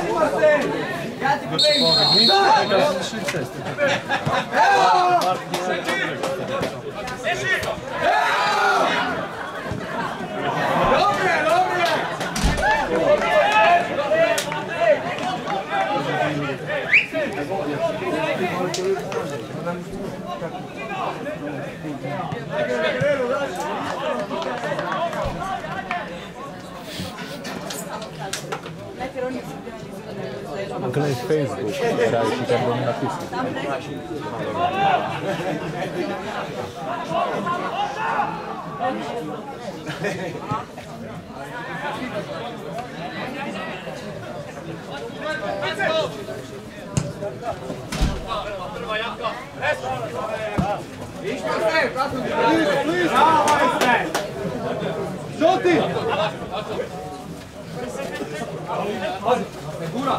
Gledaj Facebook, radiš i kada mi napisati. Žuti! Gura!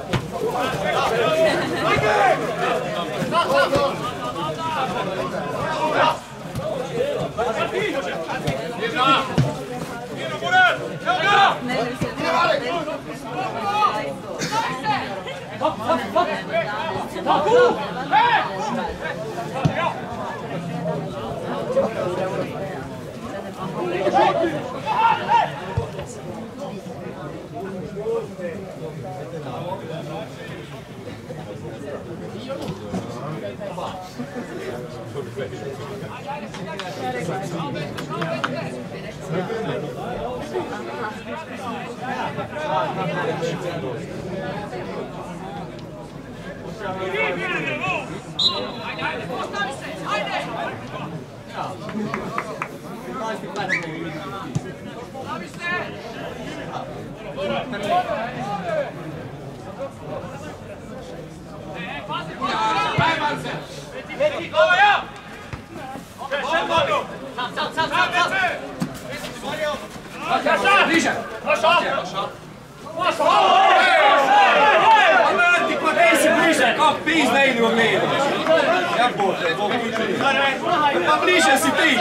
Pa bliže si ti!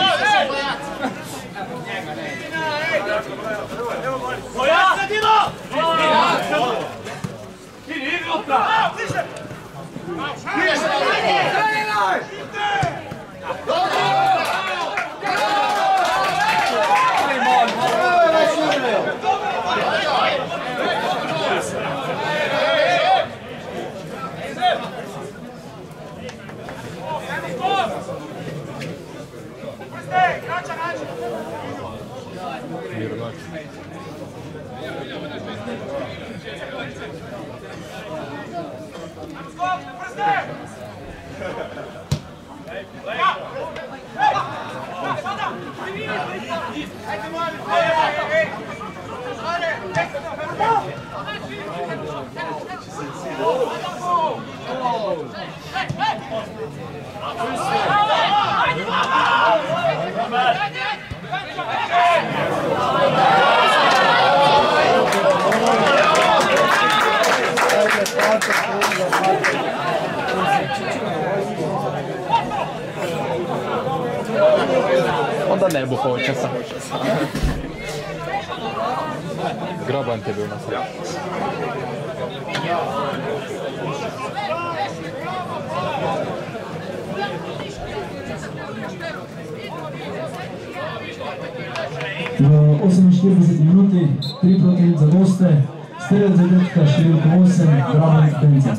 Onda ne bu hoće sam. Graban te bio na sreću. U 48 minuti, 3-1 za goste, Strelac Zagrtka, Širilko 8, Graban Benica.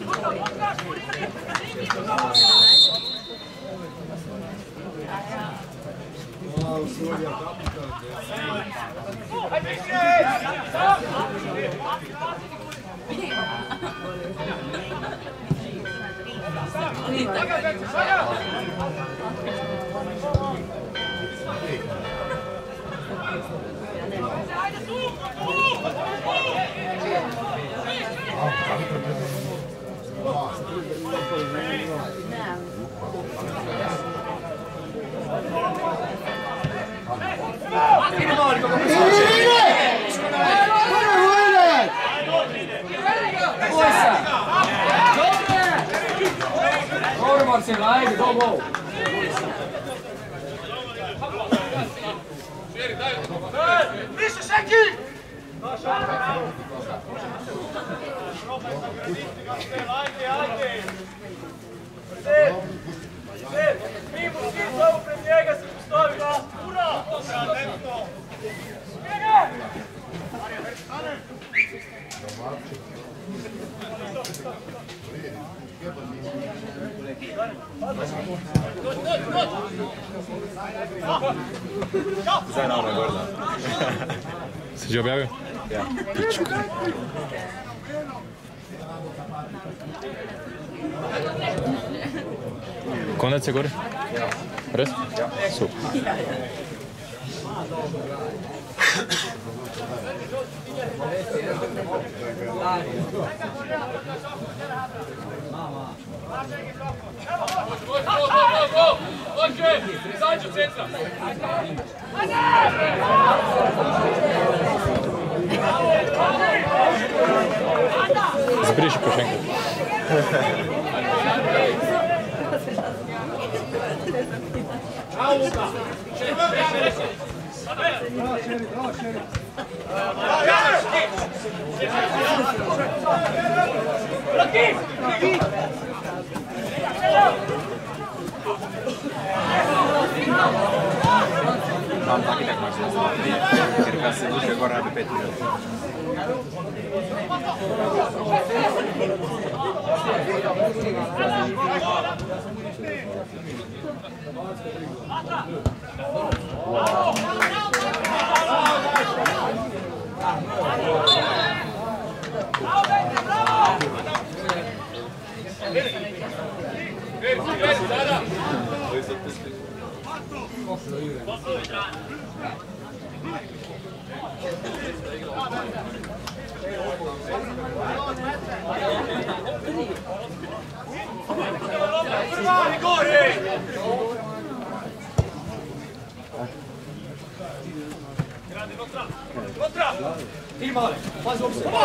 Ja. Ajde, go, go! Više Šeki! Ajde, ajde! Mi muški zovu pred njega se postavi na ura! Zajedno ono je gorda. Si ti objavio? Ja. Konac je gore? Ja. Res? Ja. Super. Zabriši Pošenko. Mam taki tak masz. Jer kad se duše gore radi 5 minuta. Ti male, pazi u se.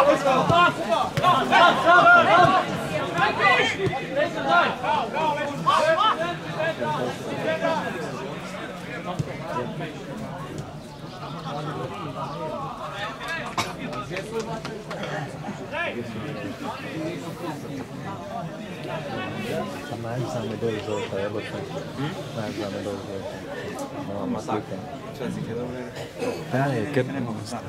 Najzam je doli žolta, jebote. Najzam je doli žolta. Masak. Čas ih je dobro. Ja, je, kad... Ne mogu stati.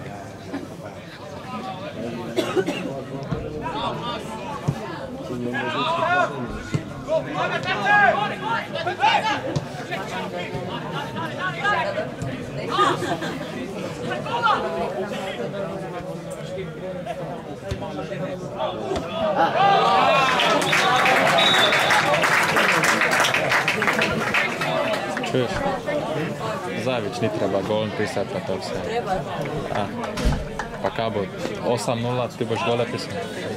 Čuješ? Zavić ni treba golem pisat na to sve. Treba. A, pa kabo, 8-0 ti boš gole pisat.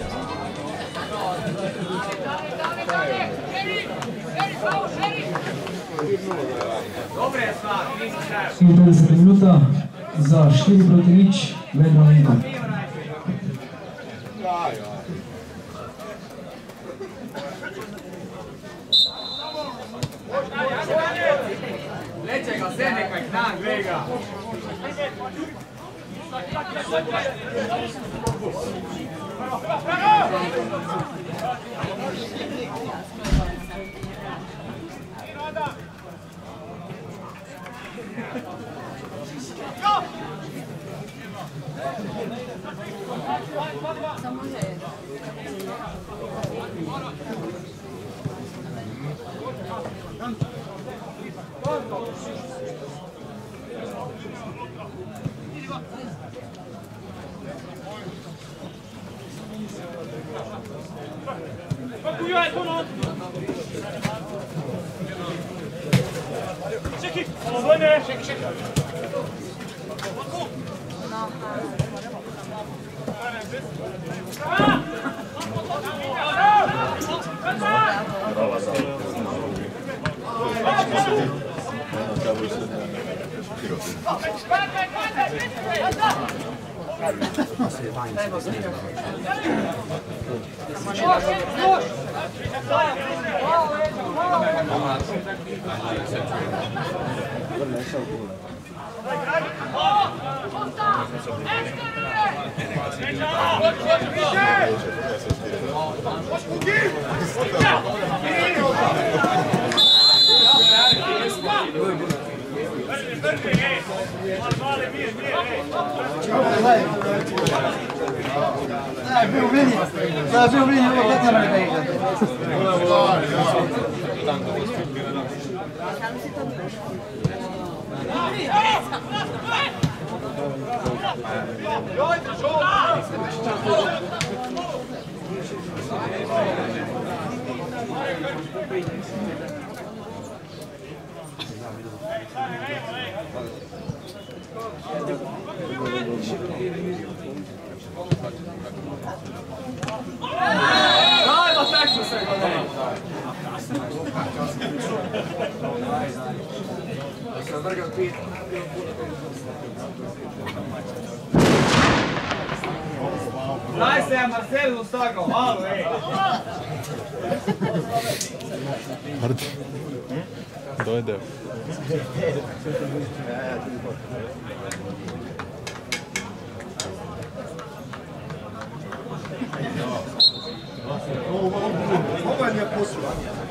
I 30 minuta za 4 proti nič, vedno ima. Leće ga, se nekaj k nam, glej ga. Samo je. Daj se, Marcelo Stago, malo, ej! Ardi. Dojde. Ovo je posla.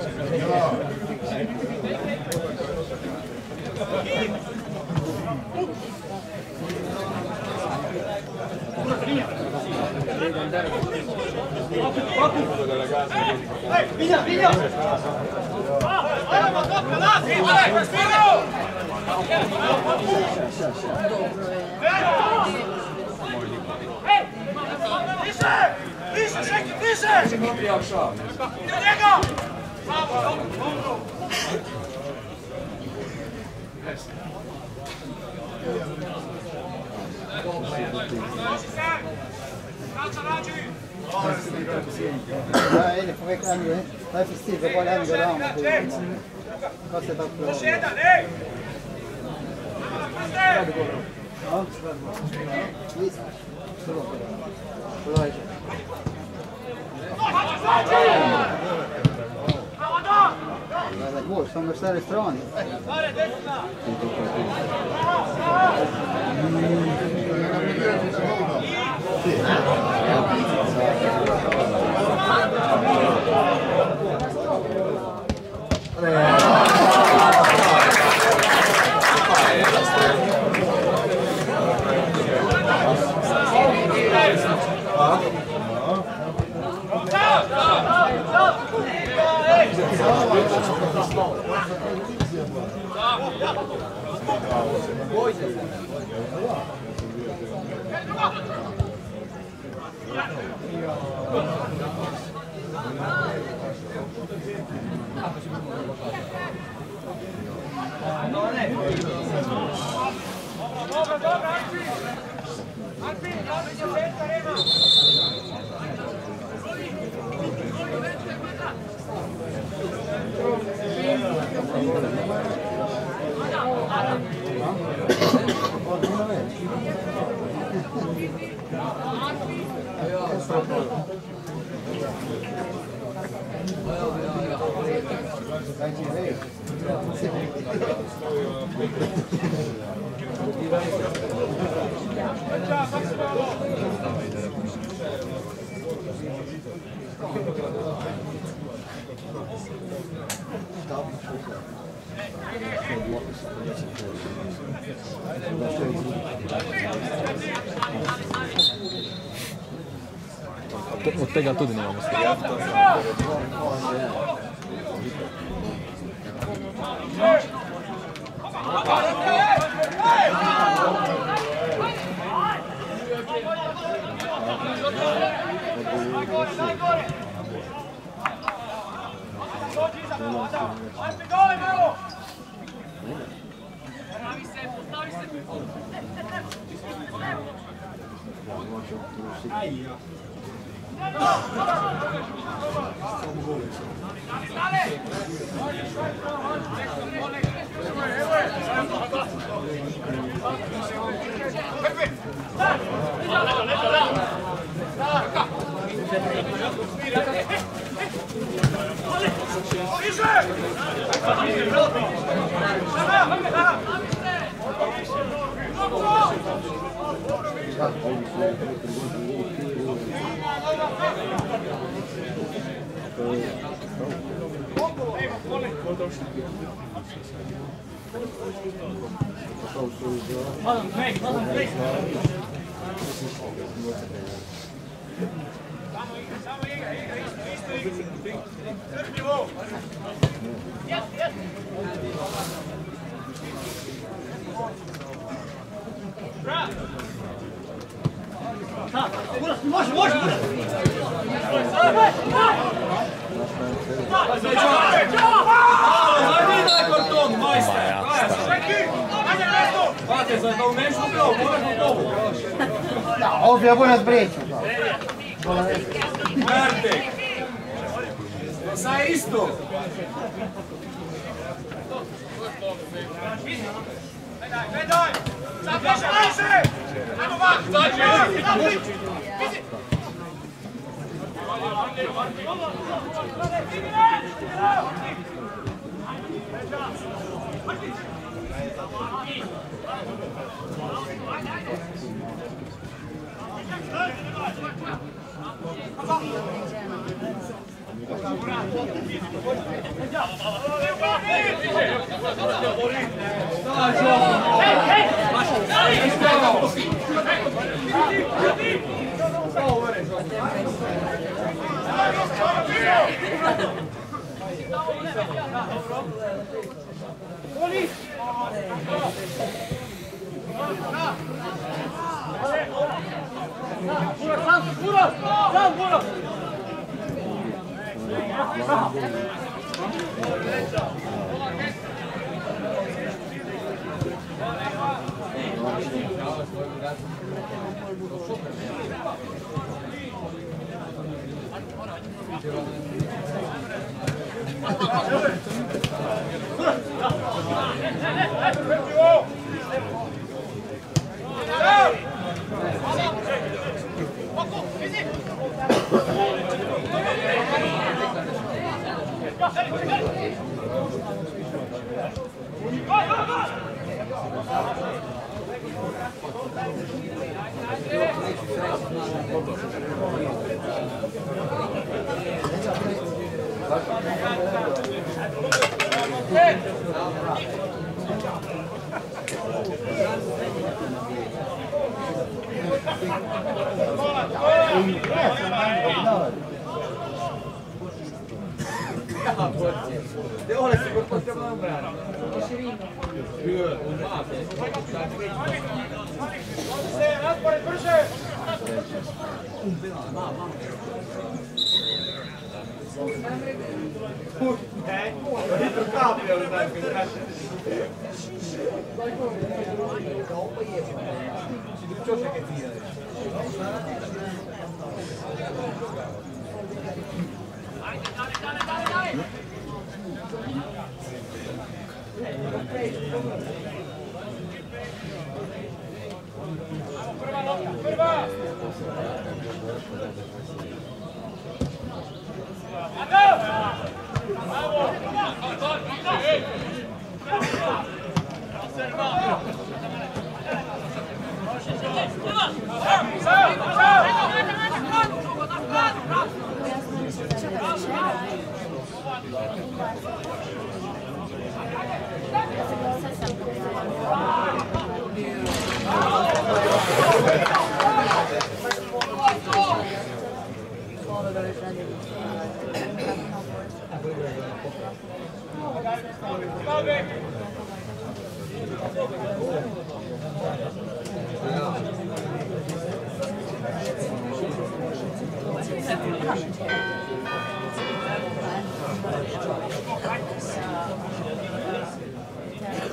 Ele foi caminho, hein? Vai possível, agora não dá uma. Você tá pro. Chega, ei! Isso. Vai. Vai, gol, stanno per stare strani. Od tega tudi nemamo. Ovdje je bolje zbreću. Merte! Sad je isto! Gledaj! Sad više, više! Ajmo van!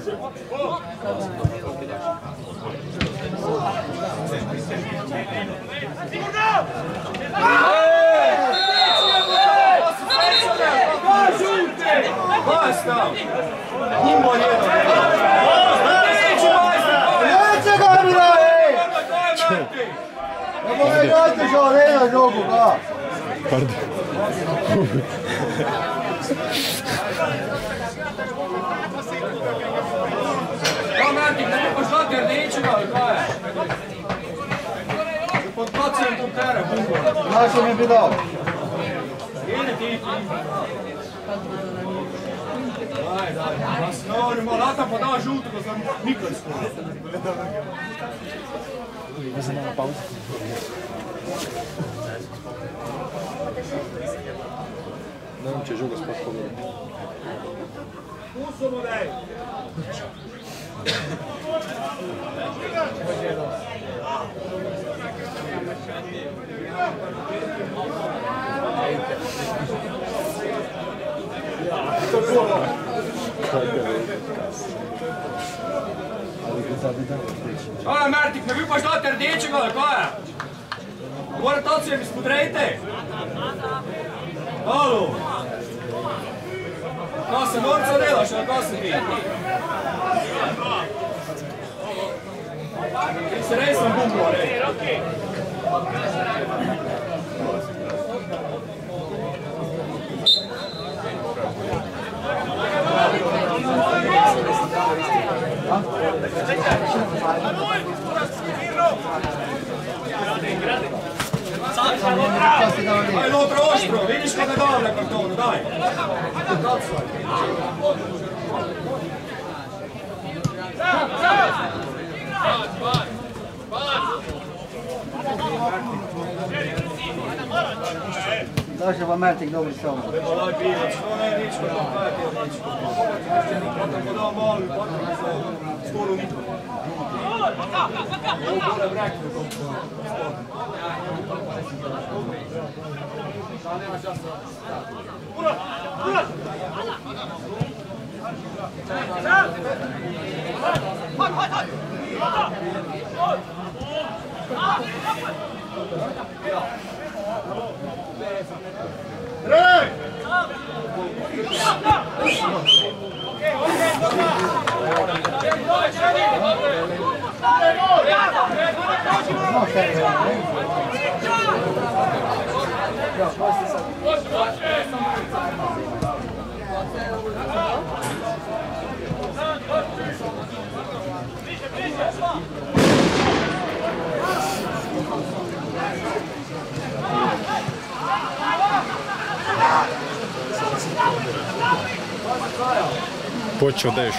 Basta! Nimmo jedan! Neće ga mi da je! Evo ga igrajte žalena žogu, ga! Pardon. Ja, Martik, ne bi pošlati rdečega, ali kaj je? Podpacujem tu tere, bungo. Naše mi bi dal. Ide ti. Daj. Osnovi, malata pa da žuto, da sam nikad skoro. Ne vem, če žoga sploh pogledati. Usomo daj. Aj, Martik, ne bi pa šla rdečega, ali kaj je? Mora tacijo mi spodrejte. Halo. Kaj se norca delaš, ali kaj se ti? Ti se res sam bumbo, ali? Aj, l'ho prostro, vidiš kada dam na kartonu, daj. Daš vam Martik dobri samo. Daj, bivac, to ne je ničko, to kaj je ničko. Tako da malo, skoro niko. Ovo gore brekne, Počeo deš.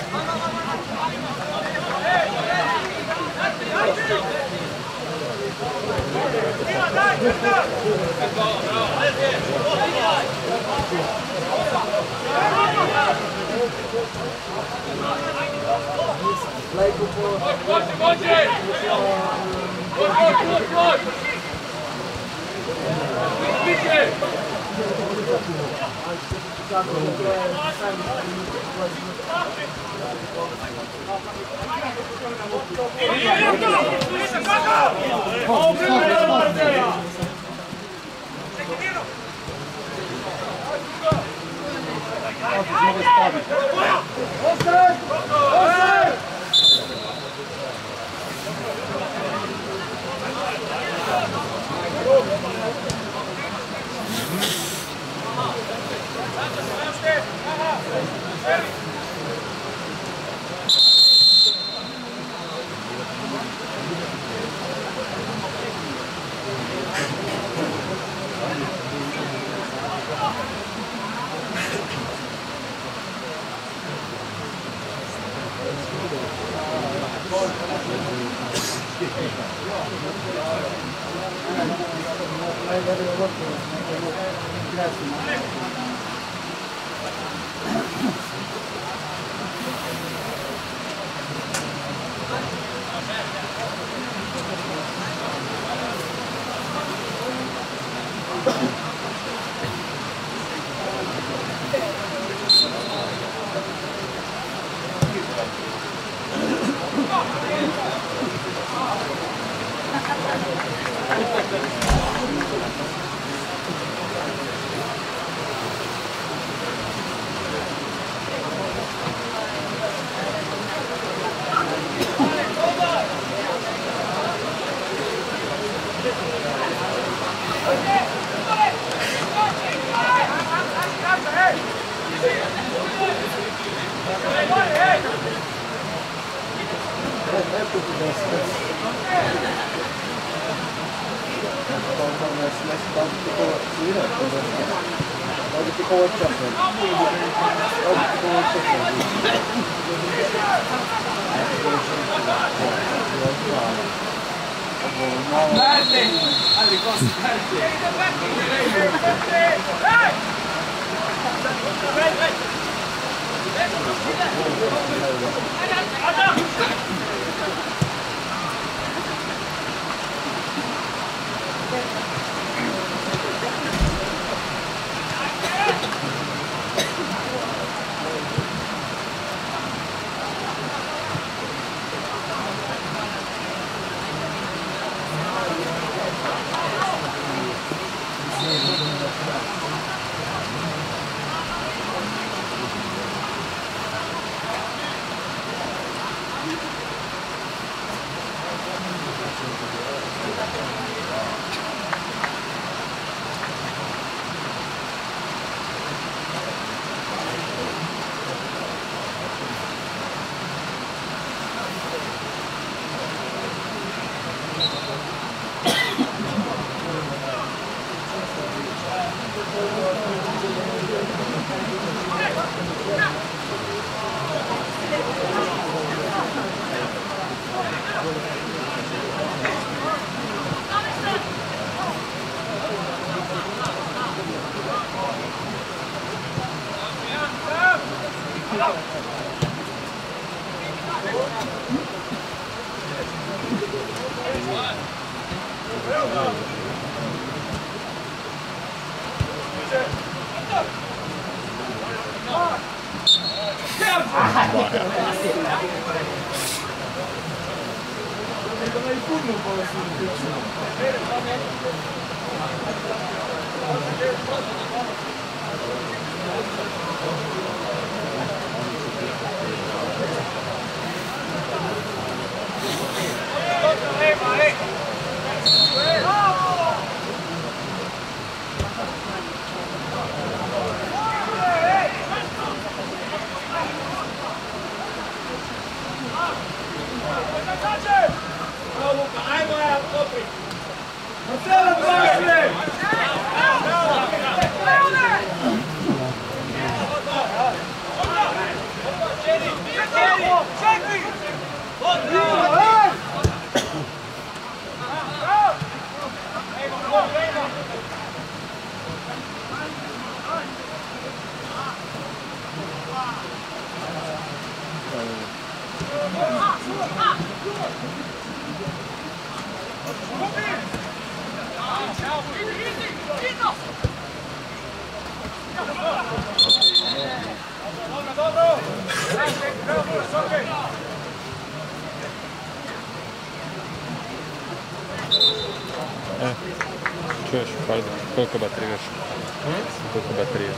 Čuješ, koliko bateriraš? Koliko bateriraš?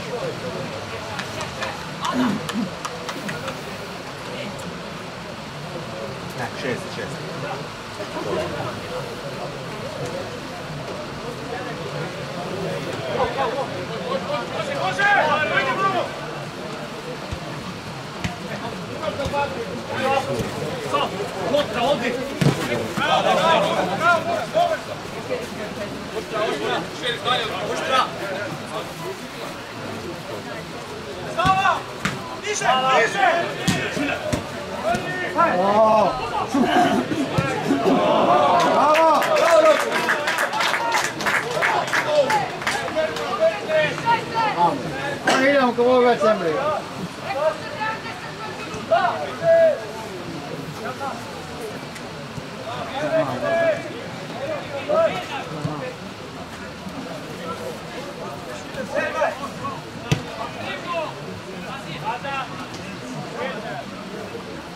Šest. Idemo kao ovo već sembrije.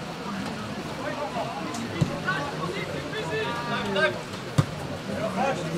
Thank you.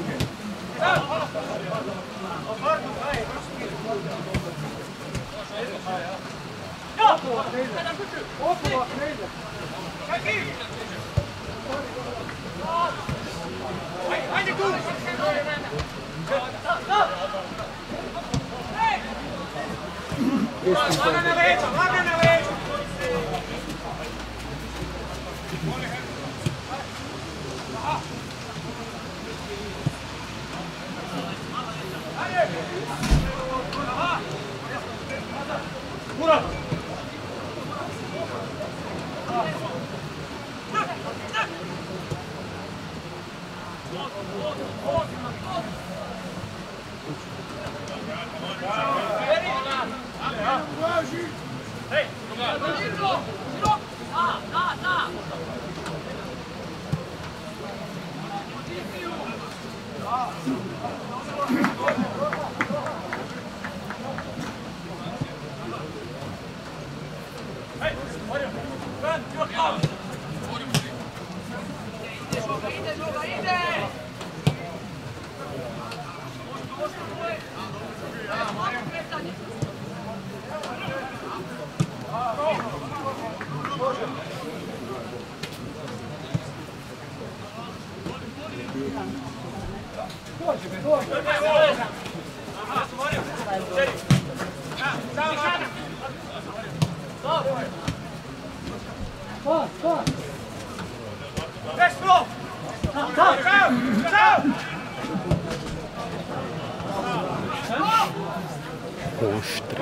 Oštri.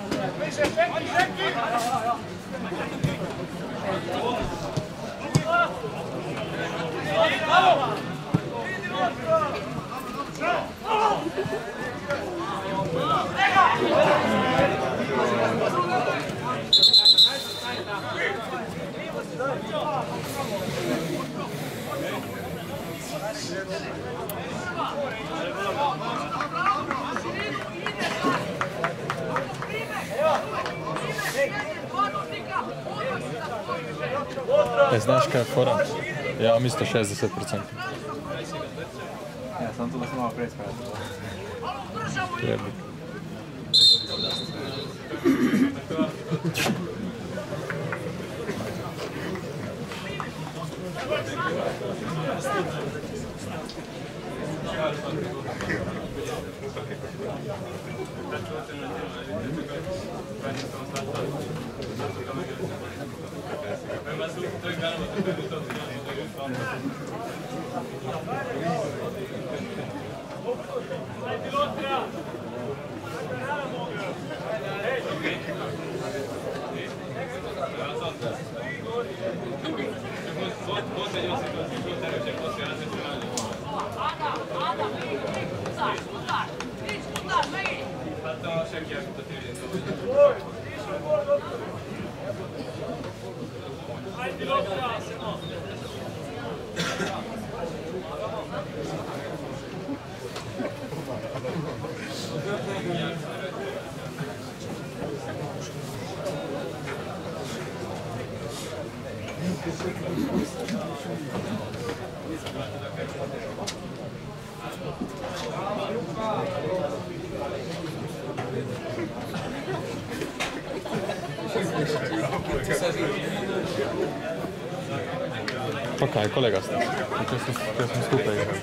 Znaš kaj je fora? Ja vam isto 60%. Ja sam tu da sam malo prespraviti. Jebik. Pa kaj, kolega ste? Če smo skupaj igrali.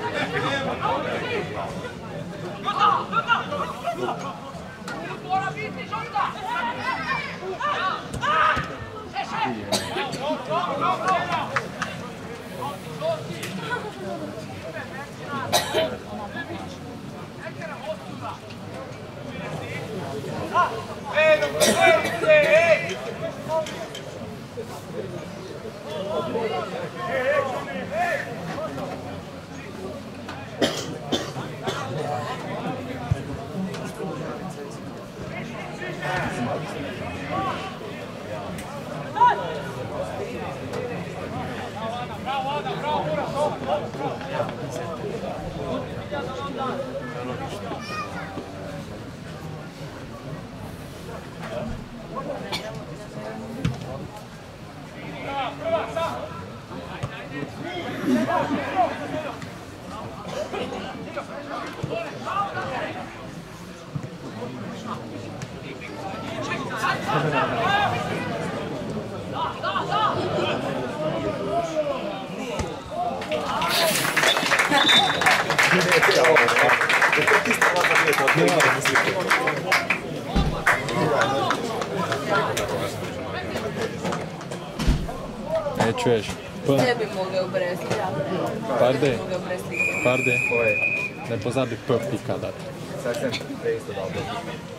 E, čuješ? Ne bi mogao bresti. Parde? Mogao bresti. Parde? Ne pozabi P pika dati. Sad sam preisto dao P.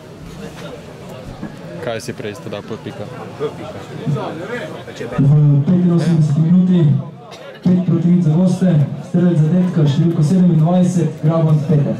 Kaj si preisto dao P pika? P pika. Znači je V 85 minuti 5 proti 0 za goste, strelec zadetka številko 27, Graban Peter.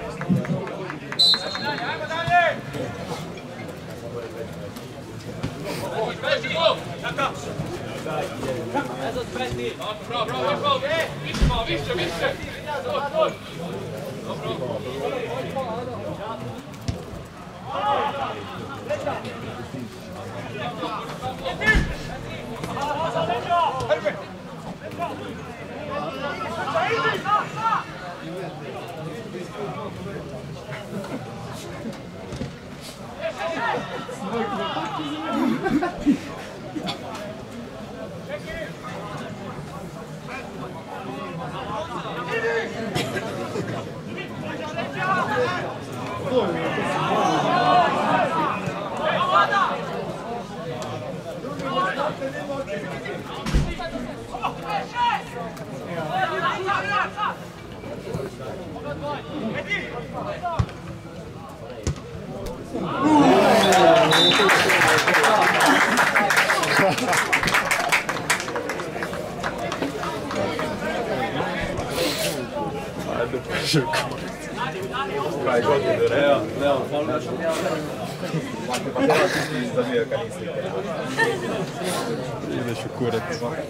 Kaj god je do Rea, pa treba ti izdanio kad nisi slike. Ideš u kurac.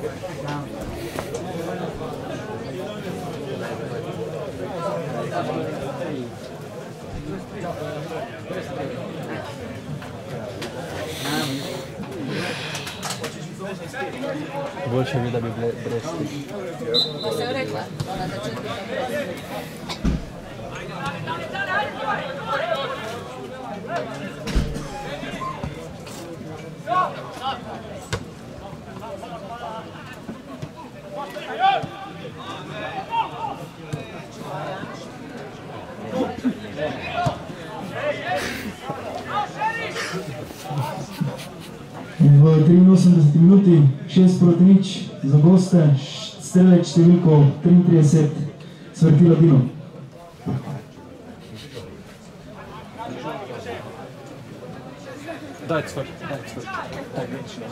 Boljše bi da bi bresti. Pa sam rekla, ona da će biti V 83 minuti 6 proti 0 za goste, strelec številko 33, Svrtilo Dino. Daj cvrt, daj cvrt. Daj cvrt.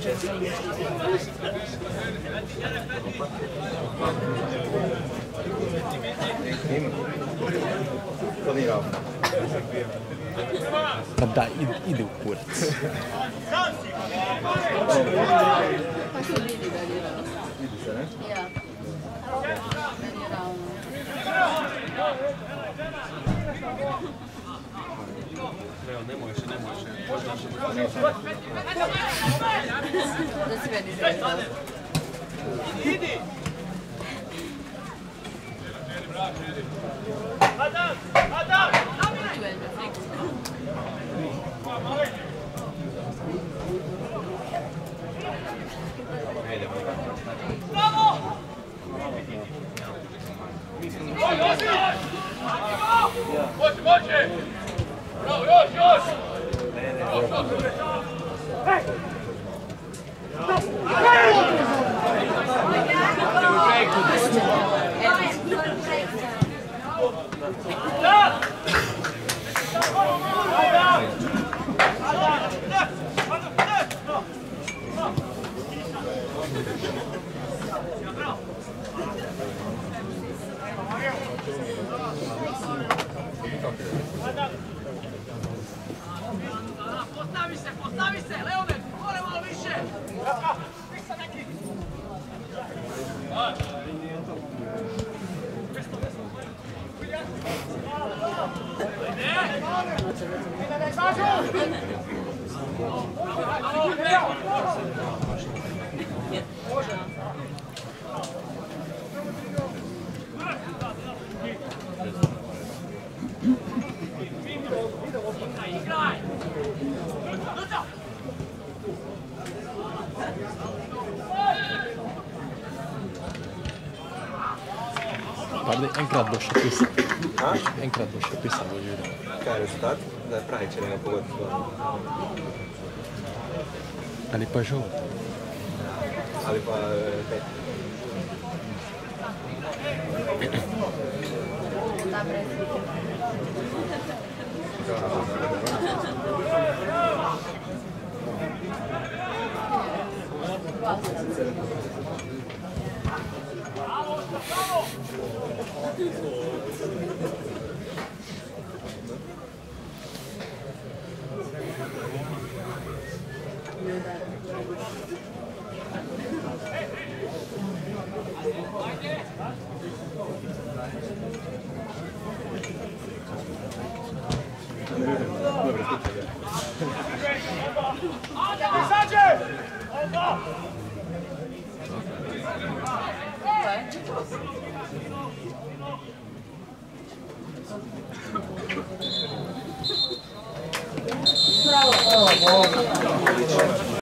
Ima. To nije ravno. Pa da, ide u kurac. Pa se vidi da je ravno. Vidi se, ne? Ja. Da je ravno. Da se vidi da je ravno. Idi! Adam! Adam! Tu je da fiks. Bravo! Može! Bravo, još! Postavi se, Leone, gore malo više! Pardon, enkrat boš opisal. Enkrat boš opisal v videu. Kaj je rezultat? Da je pravi, če ne pogoditi to. Ali pa žal. Ali pa 5. Da brez. Bravo.